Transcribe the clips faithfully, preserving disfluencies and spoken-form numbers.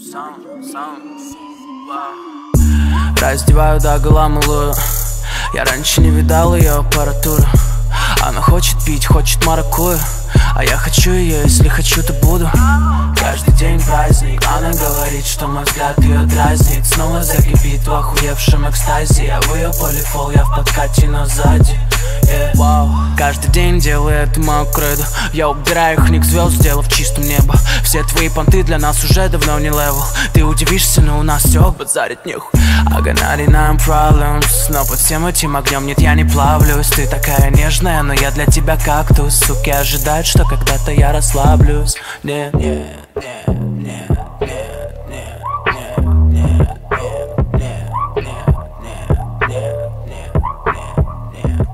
Раздеваю догола малую. Я раньше не видал ее аппаратуру. Она хочет пить, хочет маракую, а я хочу ее, если хочу, то буду. Каждый день праздник. Она говорит, что мой взгляд ее дразнит. Снова закипит в охуевшем экстазе. Я в ее полифол, я в подкате, но сзади. Yeah. Wow. Каждый день делаю это мою кредо. Я убираю их ник звезд, сделав чистым небо. Все твои понты для нас уже давно не левел. Ты удивишься, но у нас все базарит нехуй. I got ninety-nine problems, но под всем этим огнем нет, я не плавлюсь. Ты такая нежная, но я для тебя кактус. Суки ожидают, что когда-то я расслаблюсь. Нет, нет, нет, нет, нет, нет, нет, нет, нет, нет, нет, нет.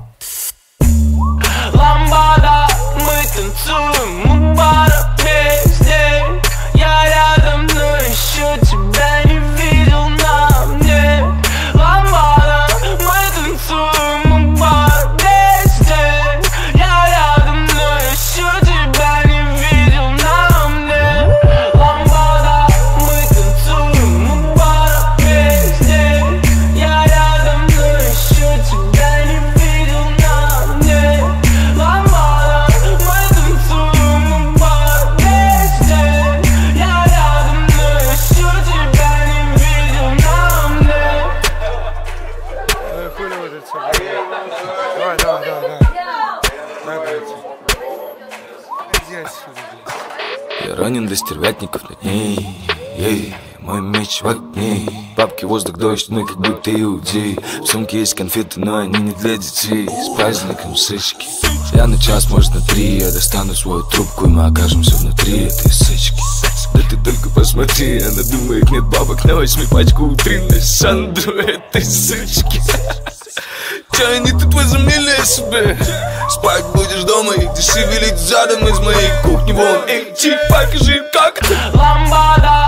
Ламбада, мы танцуем, мы пара везде. Я рядом, но еще тебя не видел на мне. Ламбада, мы танцуем, мы пара везде. Я рядом, но еще тебя не видел на мне. Ламбада, мы танцуем, мы пара везде. Я рядом, но еще тебя не видел на мне. Ламбада, мы танцуем, мы пара везде. Я рядом, но еще тебя не видел на мне. Хули вот это все. Давай, давай, давай, давай. Давай, иди отсюда. Я ранен до стервятников на ней. Ей, мой меч в огне. Бабки, воздух, дождь, мы как будто иудеи. В сумке есть конфеты, но они не для детей. С праздником сычки. Я на час, может на три. Я достану свою трубку, и мы окажемся внутри этой сычки. Да ты только посмотри, она думает, нет бабок на восьми пачку утренней Сандру этой сычки. Че они тут возомнили о себе? Спать будешь дома и ты шевелить задом из моей кухни вон. Эй, чип, покажи, как ты. Ламбада.